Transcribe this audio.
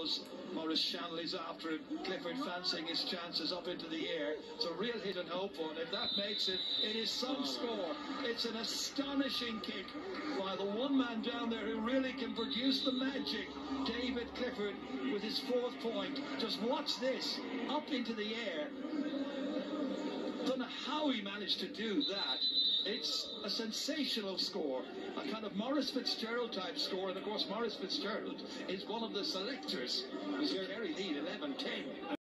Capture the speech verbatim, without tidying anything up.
goes. Maurice Shanley's after him. Clifford fancying his chances up into the air. It's a real hit and hope one. If that makes it, it is some score. It's an astonishing kick by the one man down there who really can produce the magic. David Clifford with his fourth point. Just watch this. Up into the air. Don't know how he managed to do that. It's a sensational score, a kind of Maurice Fitzgerald type score, and of course Maurice Fitzgerald is one of the selectors. Kerry lead eleven ten.